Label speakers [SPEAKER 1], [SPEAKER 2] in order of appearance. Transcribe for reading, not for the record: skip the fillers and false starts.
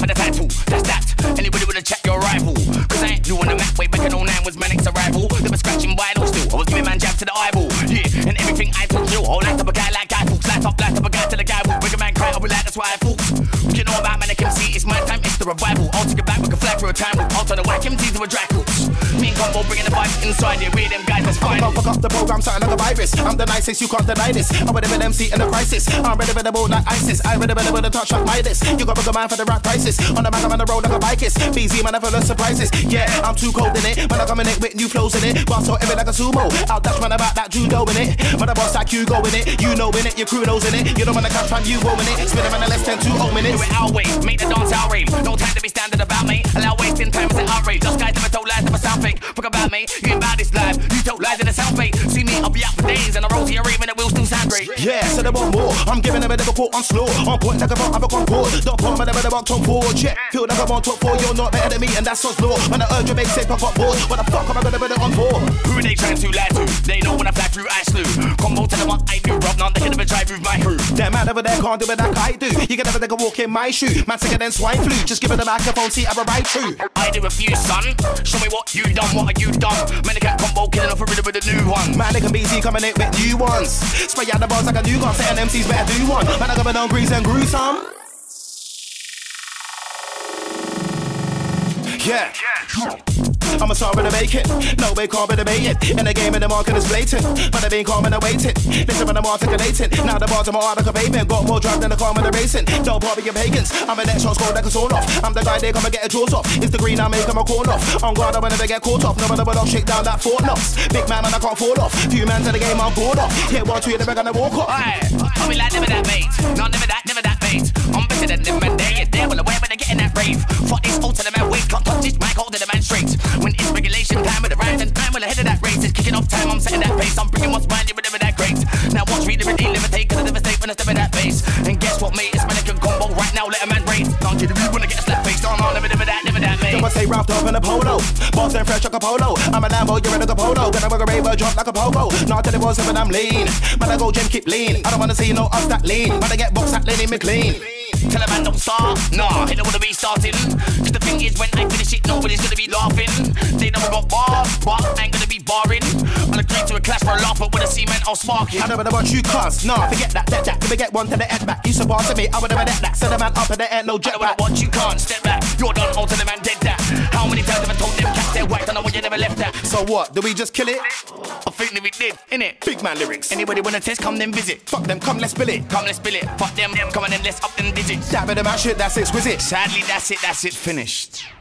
[SPEAKER 1] with the title, that's that. Anybody wanna check your rival? Cause I ain't new on the map, way back in 09 was my next arrival. They were scratching vinyl still, I was giving man jab to the eyeball. Yeah, and everything I talk through, oh, light up a guy like Guy Fawkes. Light up a guy till the guy will bring a man cry, I'll be like, that's what I thought. What you know about Manic MC, it's my time, it's the revival. I'll take it back, we can fly through a time loop. I'll turn the whack MCs to a dry cooks. Me and Combo bringing the vibe inside here, we them guys, that's fine.
[SPEAKER 2] I'm fuck up the program, something like a virus. I'm the nicest, you can't deny this. I'm with an MC in the crisis. I'm ready for the boat like ISIS. I'm ready with a touch like Midas. You got a man for the right prices. On the back, I'm on the road like a bikers. BZ, man, I'm full of surprises. Yeah, I'm too cold in it. Man, I come in it with new flows in it. Boss so heavy like a sumo. I'll dash man about that judo in it. Man, I boss like you go in it. You know in it, your crew knows in it. You don't wanna catch man, you go in it. Spin it man, less than 2 minutes.
[SPEAKER 1] Do it our way, make the dance our rave. No time to be standing about me. Allow wasting time is an outrage. Just guys never told lies, never sound fake. Fuck about me, you ain't about this life. You told lies in the sound fake. See me, I'll be out for days. And the roads here, even it will still sound great.
[SPEAKER 2] Yeah, so they want more. I'm giving them a bit of a quote on slow. On point like a front of a concord. Don't put me with a top 4. Yeah, feel like I'm on top 4. You're not better than me, and that's what's law. When I urge you, make say pop up board. What the fuck am I gonna put it on for?
[SPEAKER 1] Who are they trying to lie to? They know when I fly through, I slew. Combo to the what I do, Rob. Now they can never drive through my crew.
[SPEAKER 2] That man over there can't do it like I do. You can never take a walk in my shoe. Man sicker than swine flu. Just give it the microphone, see I'm a right through.
[SPEAKER 1] I do a few, son. Show me what you done, what are you done? Man, they can't Combo killing off a rhythm with a new one.
[SPEAKER 2] Man, they can BZ coming in with new ones. Spray out the bars like a new gun. Setting MCs better do one. Man, I got on grease and gruesome. Yeah. I'm a star with a bacon. No way can't be debated. In the game and the market is blatant. But I ain't calm and I waiting. Listen when I'm articulating. Now the bars are more hard like a pavement. Got more drive than the car when they're racing. Don't bother your pagans. I'm a next shot score like a sword off. I'm the guy they come and get a jaws off. It's the green I make them a corn off. On guard I will never get caught off. No matter what I'll shake down that Fort Knox. Big man and I can't fall off. Few man to the game I'm bored off. Hit 1, 2 they're gonna walk off.
[SPEAKER 1] I'll be like never that mate. No never that mate. I'm better than them and they there. Well aware when they get in that rave. Fuck this old to the man wait. Can't touch this mic hold to the man straight. When it's regulation time with the rhymes and time, well ahead of that race. It's kicking off time, I'm setting that pace. I'm bringing what's mine, you're never that great. Now watch me live a take, cause I never stay when I step in that bass. And guess what mate, it's Manic and Combo right now, let a man race. Can't you really wanna get a slap face? No, never that mate.
[SPEAKER 2] You must say wrapped up in a polo. Boss and fresh like a polo. I'm a Lambo, you're in a polo. Gonna work a rainbow jump like a pogo. Not that it was when I'm lean. Man I go gym keep lean. I don't wanna see no us that lean. Man I get box that lean in me clean.
[SPEAKER 1] Tell a man don't start, nah, he don't wanna be starting. Cause the thing is when I finish it, nobody's gonna be laughing. They know we got bars, but I ain't gonna be barring. I'll agree to a clash for a laugh, but with a cement I'll spark it.
[SPEAKER 2] I don't know about you cuz, nah, forget that, let that. Let me get one to the end back. You surpassing me, I would never let that. Send a man up in the air, no jetpack.
[SPEAKER 1] I don't want you can't step back, you're done, all to the man dead that. How many times have I told them cats they're whacked, I know when you never left that.
[SPEAKER 2] So what, do we just kill it?
[SPEAKER 1] I think that we did, innit?
[SPEAKER 2] Big man lyrics.
[SPEAKER 1] Anybody wanna test, come then visit.
[SPEAKER 2] Fuck them, come let's spill it.
[SPEAKER 1] Come let's spill it, fuck them, come on then let's up them digits.
[SPEAKER 2] That bit of my shit, that's exquisite.
[SPEAKER 1] Sadly that's it, finished.